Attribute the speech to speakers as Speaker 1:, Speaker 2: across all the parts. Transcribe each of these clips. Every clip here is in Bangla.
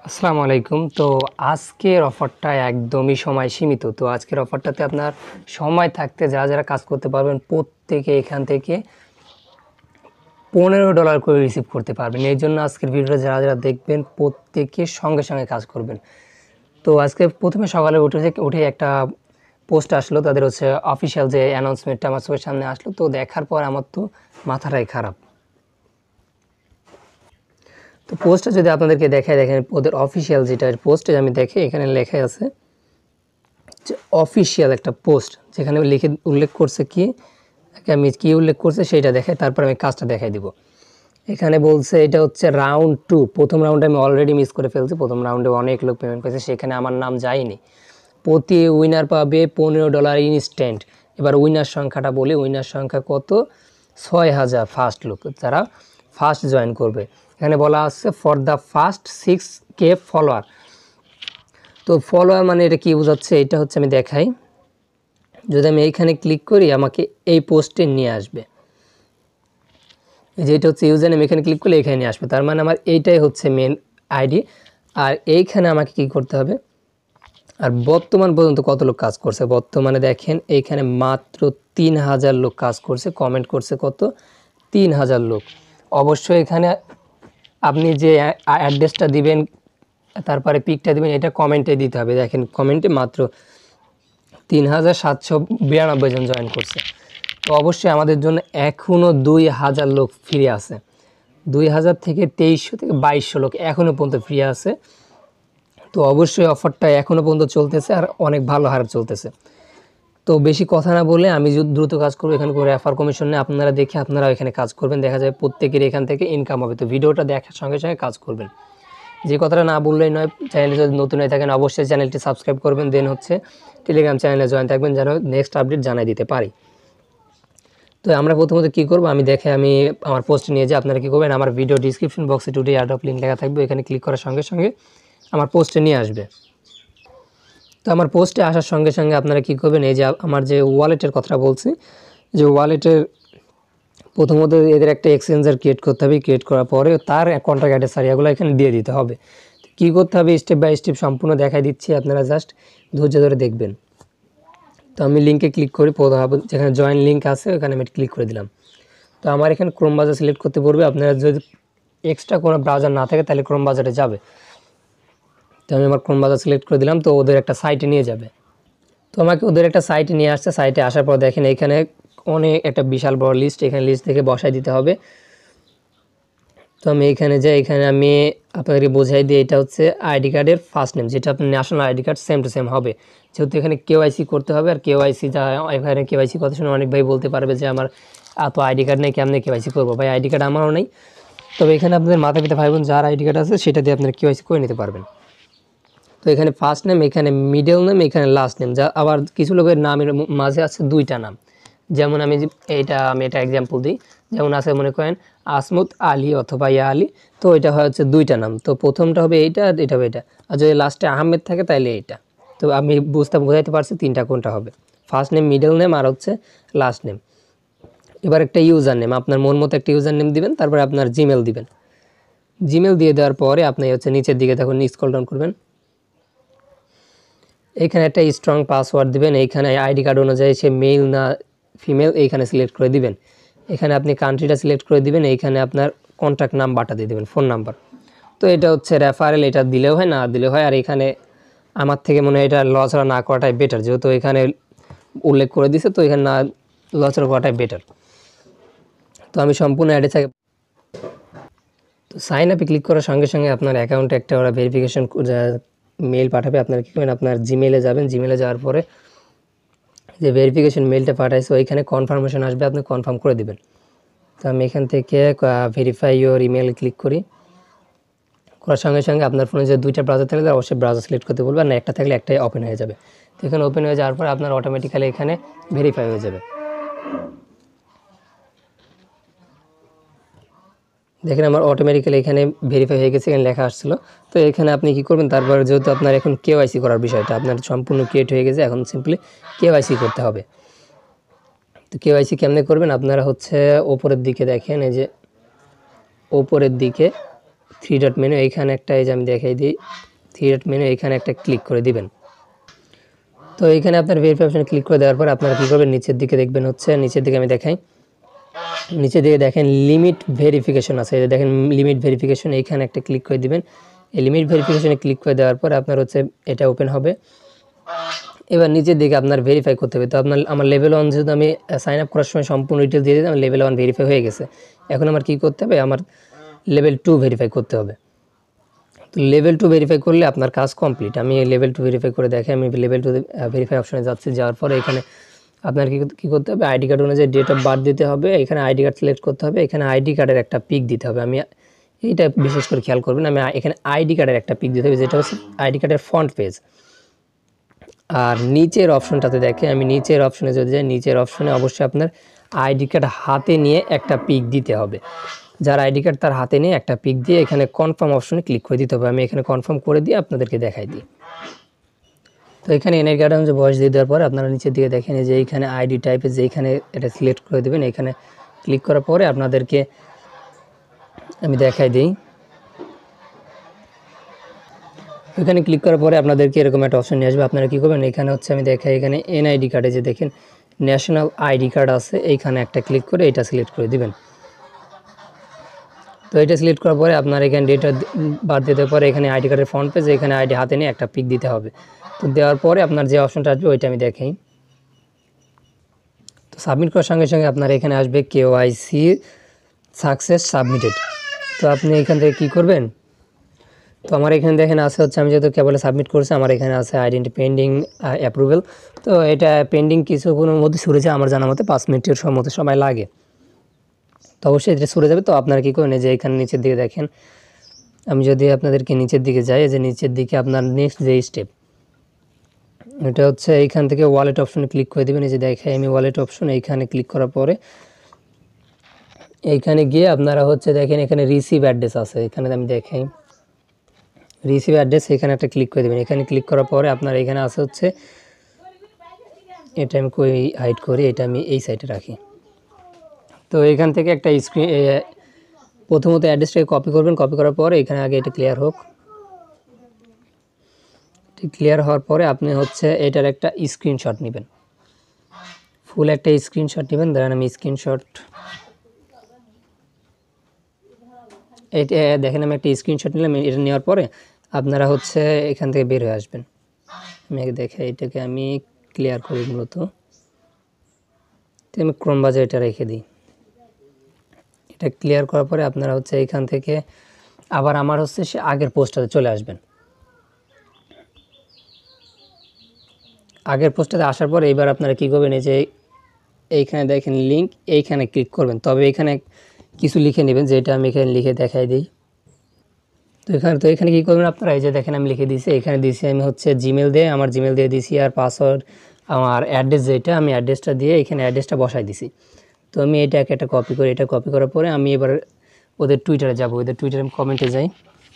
Speaker 1: আসসালামু আলাইকুম। তো আজকের অফারটা একদমই সময় সীমিত। তো আজকের অফারটাতে আপনার সময় থাকতে যারা যারা কাজ করতে পারবেন প্রত্যেকে এখান থেকে $15 করে রিসিভ করতে পারবেন। এই জন্য আজকের ভিডিওটা যারা যারা দেখবেন প্রত্যেকে সঙ্গে সঙ্গে কাজ করবেন। তো আজকে প্রথমে সকালে উঠে একটা পোস্ট আসলো, তাদের হচ্ছে অফিসিয়াল যে অ্যানাউন্সমেন্টটা আমার চোখের সামনে আসলো। তো দেখার পর আমার তো মাথাটাই খারাপ। তো পোস্টটা যদি আপনাদেরকে দেখায়, দেখেন ওদের অফিসিয়াল যেটা পোস্টে আমি দেখে এখানে লেখা আছে যে অফিসিয়াল একটা পোস্ট, যেখানে উল্লেখ করছে কি, আমি কি উল্লেখ করছে সেটা দেখাই, তারপর আমি কাজটা দেখাই দিব। এখানে বলছে এটা হচ্ছে রাউন্ড 2। প্রথম রাউন্ডে আমি অলরেডি মিস করে ফেলছি। প্রথম রাউন্ডে অনেক লোক পেমেন্ট করেছে, সেখানে আমার নাম যায়নি। প্রতি উইনার পাবে $15 ইনস্ট্যান্ট। এবার উইনার সংখ্যাটা বলি, উইনার সংখ্যা কত? 6000 ফার্স্ট লোক যারা ফার্স্ট জয়েন করবে। এখানে বলা আছে for the first 6K follower. তো ফলোয়ার মানে এটা কী বোঝাচ্ছে, এটা হচ্ছে আমি দেখাই। যদি আমি এইখানে ক্লিক করি আমাকে এই পোস্টে নিয়ে আসবে, যেটা হচ্ছে ইউজার নেম, এখানে ক্লিক করলে এখানে নিয়ে আসবে। তার মানে আমার এইটাই হচ্ছে মেন আইডি। আর এইখানে আমাকে কি করতে হবে, আর বর্তমান পর্যন্ত কত লোক কাজ করছে, বর্তমানে দেখেন এইখানে মাত্র 3000 লোক কাজ করছে। কমেন্ট করছে কত? 3000 লোক। অবশ্যই এখানে আপনি যে অ্যাড্রেসটা দিবেন, তারপরে পিকটা দিবেন, এটা কমেন্টে দিতে হবে। দেখেন কমেন্টে মাত্র 3792 জন জয়েন করছে। তো অবশ্যই আমাদের জন্য এখনও 2000 লোক ফ্রি আছে। 2000 থেকে 2300 থেকে 2200 লোক এখনও পর্যন্ত ফ্রি আছে। তো অবশ্যই অফারটা এখনও পর্যন্ত চলতেছে আর অনেক ভালো হারে চলতেছে। তো বেশি কথা না বলে আমি দ্রুত কাজ করবো। এখানে করে রেফার কমিশন নেই, আপনারা দেখে আপনারা এখানে কাজ করবেন, দেখা যায় প্রত্যেকের এখান থেকে ইনকাম হবে। তো ভিডিওটা দেখার সঙ্গে সঙ্গে কাজ করবেন। যে কথাটা না বললেই নয়, চ্যানেলে যদি নতুন হয়ে থাকেন অবশ্যই চ্যানেলটি সাবস্ক্রাইব করবেন, দেন হচ্ছে টেলিগ্রাম চ্যানেলে জয়েন থাকবেন যেন নেক্সট আপডেট জানাই দিতে পারি। তো আমরা প্রথমত কী করবো, আমি আমার পোস্টে নিয়ে যাই। আপনারা কী করবেন, আমার ভিডিও ডিসক্রিপশন বক্সে টুডে airdrop লিঙ্ক লেখা থাকবে, এখানে ক্লিক করার সঙ্গে সঙ্গে আমার পোস্টে নিয়ে আসবে। তো আমার পোস্টে আসার সঙ্গে সঙ্গে আপনারা কী করবেন, এই যে আমার যে ওয়ালেটের কথাটা বলছি, যে ওয়ালেটের প্রথমত এদের একটা এক্সচেঞ্জার ক্রিয়েট করতে হবে। ক্রিয়েট করার পরে তার কন্ট্যাক্ট অ্যাড্রেস সারিয়াগুলো এখানে দিয়ে দিতে হবে। কী করতে হবে স্টেপ বাই স্টেপ সম্পূর্ণ দেখাই দিচ্ছি, আপনারা জাস্ট ধৈর্য ধরে দেখবেন। তো আমি লিঙ্কে ক্লিক করি, যেখানে জয়েন লিঙ্ক আছে ওখানে আমি ক্লিক করে দিলাম। তো আমার এখানে ক্রোম ব্রাউজার সিলেক্ট করতে পড়বে। আপনারা যদি এক্সট্রা কোনো ব্রাউজার না থাকে তাহলে ক্রোম ব্রাউজারে যাবে। তো আমি আমার ক্রোম ব্রাউজার সিলেক্ট করে দিলাম। তো ওদের একটা সাইটে নিয়ে যাবে। তো আমাকে ওদের একটা সাইটে নিয়ে আসছে। সাইটে আসার পর দেখেন এখানে অনেক একটা বিশাল বড় লিস্ট, এখানে লিস্ট থেকে বসাই দিতে হবে। তো আমি এখানে যাই, এখানে আমি আপনাদেরকে বোঝাই দিই, এটা হচ্ছে আইডি কার্ডের ফার্স্ট নেম, যেটা আপনার national ID card same to same হবে। যেহেতু এখানে কেওয়াইসি করতে হবে, আর কেওয়াইসি এখানে কেওয়াইসি কথা শুনে অনেক ভাই বলতে পারবে যে আমার এত আইডি কার্ড নেই, কেমনে কেওয়াইসি করবো? ভাই আইডি কার্ড আমারও নেই, তবে এখানে আপনাদের মাথা পিতা ভাই বোন যার আইডি কার্ড আছে সেটা দিয়ে আপনারা কেওয়াইসি করে নিতে পারবেন। তো এখানে ফার্স্ট নেম, এখানে মিডল নেম, এখানে লাস্ট নেম। যা আবার কিছু লোকের নামের মাঝে আছে দুইটা নাম, যেমন আমি এটা এক্সাম্পল দিই। যেমন আছে মনে করেন আসমত আলী অথবা ইয়া আলী, তো এটা হচ্ছে দুইটা নাম। তো প্রথমটা হবে এইটা, আর এটা হবে এটা। আর যদি লাস্টে আহমেদ থাকে তাহলে এইটা। তো আমি বোঝাইতে পারছি তিনটা কোনটা হবে, ফার্স্ট নেম, মিডল নেম আর হচ্ছে লাস্ট নেম। এবার একটা ইউজার নেম, আপনার মন মতো একটা ইউজার নেম দিবেন, তারপরে আপনার জিমেল দিবেন। জিমেল দিয়ে দেওয়ার পরে আপনি হচ্ছে নিচের দিকে দেখুন স্ক্রল ডাউন করবেন, এখানে একটা স্ট্রং পাসওয়ার্ড দিবেন। এইখানে আইডি কার্ড অনুযায়ী সে মেল না ফিমেল এইখানে সিলেক্ট করে দিবেন। এখানে আপনি কান্ট্রিটা সিলেক্ট করে দিবেন। এইখানে আপনার কন্ট্যাক্ট নাম্বারটা দিয়ে দেবেন, ফোন নাম্বার। তো এটা হচ্ছে রেফারেল, এটা দিলেও হয় না দিলেও হয়। আর এখানে আমার থেকে মনে হয় এটা লছড়া না করাটাই বেটার, যেহেতু এখানে উল্লেখ করে দিছে, তো এখানে না লছড়া করাটাই বেটার। তো আমি সম্পূর্ণ অ্যাডে থাকি। তো সাইন আপে ক্লিক করার সঙ্গে সঙ্গে আপনার অ্যাকাউন্টে একটা ওরা ভেরিফিকেশন মেল পাঠাবে। আপনার কী করবেন, আপনার জিমেলে যাবেন। জিমেলে যাওয়ার পরে যে ভেরিফিকেশন মেলটা পাঠাইছে ওইখানে কনফার্মেশন আসবে, আপনি কনফার্ম করে দিবেন। তো আমি এখান থেকে ভেরিফাই ইউর ইমেল ক্লিক করি। করার সঙ্গে সঙ্গে আপনার ফোনে যে দুইটা ব্রাউজার থাকলে অবশ্যই ব্রাউজার সিলেক্ট করতে বলবেন, না একটা থাকলে একটাই ওপেন হয়ে যাবে। তো এখানে ওপেন হয়ে যাওয়ার পর আপনার অটোমেটিক্যালি এখানে ভেরিফাই হয়ে যাবে। দেখেন আমার অটোমেটিক্যালি এখানে ভেরিফাই হয়ে গেছে, এখানে লেখা আসছিলো। তো এখানে আপনি কী করবেন, তারপর যেহেতু আপনার এখন কেওয়াইসি করার বিষয়টা আপনার সম্পূর্ণ ক্রিয়েট হয়ে গেছে, এখন সিম্পলি কেওয়াইসি করতে হবে। তো কেওয়াইসি কেমনে করবেন, আপনারা হচ্ছে ওপরের দিকে দেখেন, এই যে ওপরের দিকে থ্রি ডট মেনু, এইখানে একটা, এই যে আমি দেখাই দিই, থ্রি ডট মেনু এইখানে একটা ক্লিক করে দিবেন। তো এইখানে আপনার ভেরিফাই অপশনে ক্লিক করে দেওয়ার পর আপনারা কী করবেন, নিচের দিকে দেখবেন হচ্ছে, নিচের দিকে আমি দেখাই, নিচের দিকে দেখেন লিমিট ভেরিফিকেশন আছে, এই যে দেখেন লিমিট ভেরিফিকেশন, এইখানে একটা ক্লিক করে দিবেন। এই লিমিট ভেরিফিকেশনে ক্লিক করে দেওয়ার পর আপনার হচ্ছে এটা ওপেন হবে। এবার নিচের দিকে আপনার ভেরিফাই করতে হবে। তো আমার লেভেল 1 যেহেতু আমি সাইন আপ করার সময় সম্পূর্ণ ডিটেলস দিয়ে দিলাম, লেভেল 1 ভেরিফাই হয়ে গেছে। এখন আমার কী করতে হবে, আমার লেভেল 2 ভেরিফাই করতে হবে। তো লেভেল 2 ভেরিফাই করলে আপনার কাজ কমপ্লিট। আমি লেভেল 2 ভেরিফাই করে দেখে আমি লেভেল 2 ভেরিফাই অপশনে যাচ্ছি। যাওয়ার পরে এখানে আপনার কী করতে হবে, আইডি কার্ড অনুযায়ী ডেট অফ বার্থ দিতে হবে, এখানে আইডি কার্ড সিলেক্ট করতে হবে, এখানে আইডি কার্ডের একটা পিক দিতে হবে। আমি এইটা বিশেষ করে খেয়াল করবেন, আমি এখানে আইডি কার্ডের একটা পিক দিতে হবে, যেটা হচ্ছে আইডি কার্ডের ফ্রন্ট পেজ। আর নিচের অপশনটাতে দেখে, আমি নিচের অপশনে যদি যাই, নিচের অপশনে অবশ্যই আপনার আইডি কার্ড হাতে নিয়ে একটা পিক দিতে হবে। যার আইডি কার্ড তার হাতে নিয়ে একটা পিক দিয়ে এখানে কনফার্ম অপশনে ক্লিক করে দিতে হবে। আমি এখানে কনফার্ম করে দিয়ে আপনাদেরকে দেখাই দিই। তো এখানে এনআই কার্ড অনুযায়ী বয়স দিয়ে দেওয়ার পর আপনারা নিচের দিকে দেখেন যে এইখানে আইডি টাইপে যে এইখানে এটা সিলেক্ট করে দেবেন। এখানে ক্লিক করার পরে আপনাদেরকে আমি দেখাই দিই। এখানে ক্লিক করার পরে আপনাদেরকে এরকম একটা অপশন নিয়ে আসবে। আপনারা কী করবেন, এখানে হচ্ছে আমি দেখাই, এখানে এনআইডি কার্ডে যে দেখেন ন্যাশনাল আইডি কার্ড আছে, এইখানে একটা ক্লিক করে এটা সিলেক্ট করে দিবেন। তো এটা সিলেক্ট করার পরে আপনার এখানে ডেটা বাদ দিতে পরে এখানে আইডি কার্ডের ফ্রন্ট পেজ, এখানে আইডি হাতে নিয়ে একটা পিক দিতে হবে। তো দেওয়ার পরে আপনার যে অপশনটা আসবে ওইটা আমি দেখাই। তো সাবমিট করার সঙ্গে সঙ্গে আপনার এখানে আসবে কেওয়াইসি সাকসেস সাবমিটেড। তো আপনি এখান থেকে কী করবেন, তো আমার এখানে দেখেন আছে হচ্ছে, আমি যেহেতু কেবল সাবমিট করছি, আমার এখানে আছে আইডেন্টি পেন্ডিং অ্যাপ্রুভেল। তো এটা পেন্ডিং কিছুক্ষণের মধ্যে সরে যায়, আমার জানা মতে 5 মিনিটের মতো সময় লাগে। তো অবশ্যই এটা সরে যাবে। তো আপনারা কী করেন, যে এখানে নিচের দিকে দেখেন, আমি যদি আপনাদেরকে নিচের দিকে যাই, যে নিচের দিকে আপনার নেক্সট যে স্টেপ, এটা হচ্ছে এইখান থেকে ওয়ালেট অপশনে ক্লিক করে দেবেন। এই যে দেখাই আমি ওয়ালেট অপশন, এইখানে ক্লিক করার পরে এইখানে গিয়ে আপনারা হচ্ছে দেখেন এখানে রিসিভ অ্যাড্রেস আছে, এখানে আমি দেখাই রিসিভ অ্যাড্রেস, এখানে একটা ক্লিক করে দেবেন। এখানে ক্লিক করার পরে আপনার এখানে আছে হচ্ছে, এটা আমি কই হাইড করি, এটা আমি এই সাইডে রাখি। তো এখান থেকে একটা স্ক্রিন, প্রথমত অ্যাড্রেসটাকে কপি করবেন, কপি করার পরে এখানে আগে এটা ক্লিয়ার হোক। ঠিক ক্লিয়ার হওয়ার পরে আপনি হচ্ছে এটার একটা স্ক্রিনশট নেবেন, ফুল একটা স্ক্রিনশট নেবেন। ধরেন আমি স্ক্রিনশট, এটা দেখেন আমি একটা স্ক্রিনশট নিলাম। এটা নেওয়ার পরে আপনারা হচ্ছে এখান থেকে বের হয়ে আসবেন। আমি আগে দেখে এটাকে আমি ক্লিয়ার করি মূলত, তো আমি ক্রোম ব্রাউজারে এটা রেখে দিই। এটা ক্লিয়ার করার পরে আপনারা হচ্ছে এখান থেকে আবার আমার হচ্ছে সে আগের পোস্টটাতে চলে আসবেন। আগের পোস্টটাতে আসার পর এইবার আপনারা কী করবেন, এই যে এইখানে দেখেন লিঙ্ক, এইখানে ক্লিক করবেন। তবে এখানে কিছু লিখে নেবেন, যেটা আমি এখানে লিখে দেখাই দিই। তো এখানে কী করবেন আপনারা, এই যে দেখেন আমি লিখে দিয়েছি, এখানে দিয়েছি আমি হচ্ছে জিমেল দিয়ে, আমার জিমেল দিয়ে দিয়েছি, আর পাসওয়ার্ড আমার অ্যাড্রেস যেটা, আমি অ্যাড্রেসটা দিয়ে এখানে অ্যাড্রেসটা বসাই দিছি। তো আমি এটাকে একটা কপি করি, এটা কপি করার পরে আমি এবার ওদের টুইটারে যাব, ওদের টুইটারে আমি কমেন্টে যাই।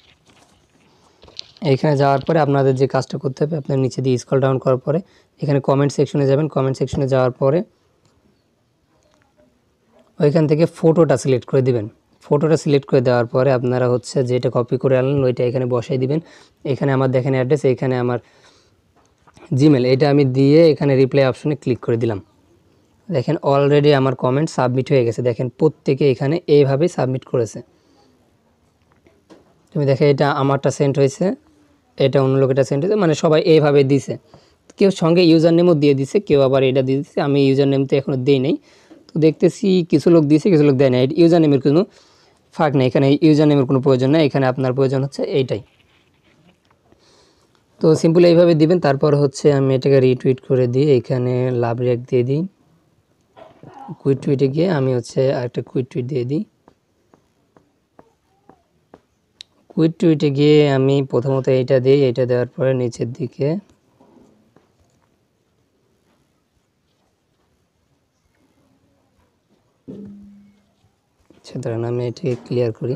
Speaker 1: এইখানে যাওয়ার পরে আপনাদের যে কাজটা করতে হবে, আপনার নিচে দিয়ে স্ক্রল ডাউন করার পরে এখানে কমেন্ট সেকশনে যাবেন। কমেন্ট সেকশনে যাওয়ার পরে ওইখান থেকে ফটোটা সিলেক্ট করে দিবেন। ফটোটা সিলেক্ট করে দেওয়ার পরে আপনারা হচ্ছে যেটা কপি করে আনলেন ওইটা এখানে বসাই দিবেন। এখানে আমার দেখেন অ্যাড্রেস, এখানে আমার জিমেল, এটা আমি দিয়ে এখানে রিপ্লাই অপশনে ক্লিক করে দিলাম। দেখেন অলরেডি আমার কমেন্ট সাবমিট হয়ে গেছে। দেখেন প্রত্যেকে এখানে এইভাবেই সাবমিট করেছে। তুমি দেখে এটা আমারটা সেন্ড হয়েছে, এটা অন্য লোকেটা সেন্ড হয়েছে, মানে সবাই এইভাবে দিছে। কেউ সঙ্গে ইউজার নেমও দিয়ে দিছে, কেউ আবার এটা দিয়ে দিচ্ছে। আমি ইউজার নেম তো এখনও দিই নাই। তো দেখতেছি কিছু লোক দিয়েছে, কিছু লোক দেয় না। ইউজার নেমের কোনো ফাঁক নেই, এখানে ইউজার নেমের কোনো প্রয়োজন নেই। এখানে আপনার প্রয়োজন হচ্ছে এইটাই। তো সিম্পল এইভাবে দিবেন। তারপর হচ্ছে আমি এটাকে রিটুইট করে দিই, এখানে লাভ রিঅ্যাক্ট দিয়ে দিই। কুইট টুইটে গিয়ে আমি হচ্ছে আরেকটা কুইট টুইট দিয়ে দিই। কুইট টুইটে গিয়ে আমি প্রথমত এইটা দিই, এইটা দেওয়ার পরে নিচের দিকে ধরেন আমি এটাকে ক্লিয়ার করি।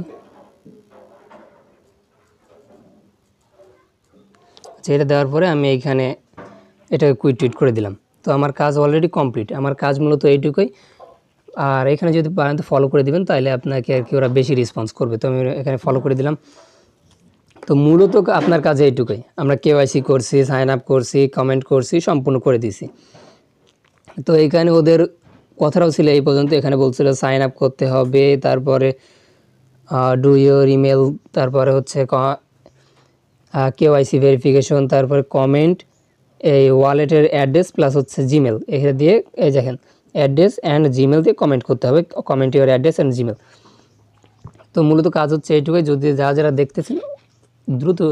Speaker 1: আচ্ছা, এটা দেওয়ার পরে আমি এইখানে এটাকে কুইট টুইট করে দিলাম। তো আমার কাজ অলরেডি কমপ্লিট। আমার কাজ মূলত এইটুকুই। আর এখানে যদি পারেন তো ফলো করে দিবেন, তাহলে আপনাকে আর কি ওরা বেশি রেসপন্স করবে। তো আমি এখানে ফলো করে দিলাম। তো মূলত আপনার কাজে এইটুকুই, আমরা কেওয়াইসি করছি, সাইন আপ করছি, কমেন্ট করছি, সম্পূর্ণ করে দিছি। তো এইখানে ওদের কথাটাও ছিল এই পর্যন্ত। এখানে বলছিল সাইন আপ করতে হবে, তারপরে ডু ইউর ইমেল, তারপরে হচ্ছে কেওয়াইসি ভেরিফিকেশন, তারপরে কমেন্ট, এই ওয়ালেটের অ্যাড্রেস প্লাস হচ্ছে জিমেল, এখানে দিয়ে এই দেখেন অ্যাড্রেস অ্যান্ড জিমেল দিয়ে কমেন্ট করতে হবে, comment your address and Gmail. তো মূলত কাজ হচ্ছে এইটুকুই। যদি যারা দেখতেছেন দ্রুত